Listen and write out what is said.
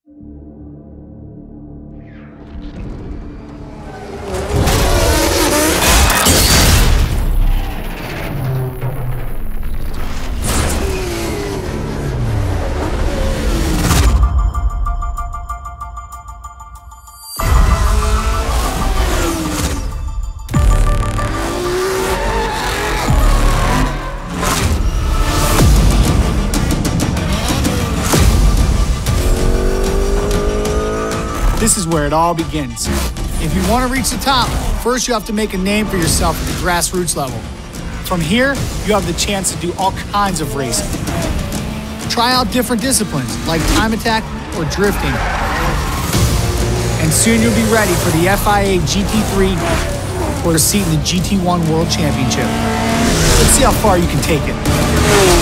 This is where it all begins. If you want to reach the top, first you have to make a name for yourself at the grassroots level. From here, you have the chance to do all kinds of racing. Try out different disciplines like time attack or drifting. And soon you'll be ready for the FIA GT3 or a seat in the GT1 World Championship. Let's see how far you can take it.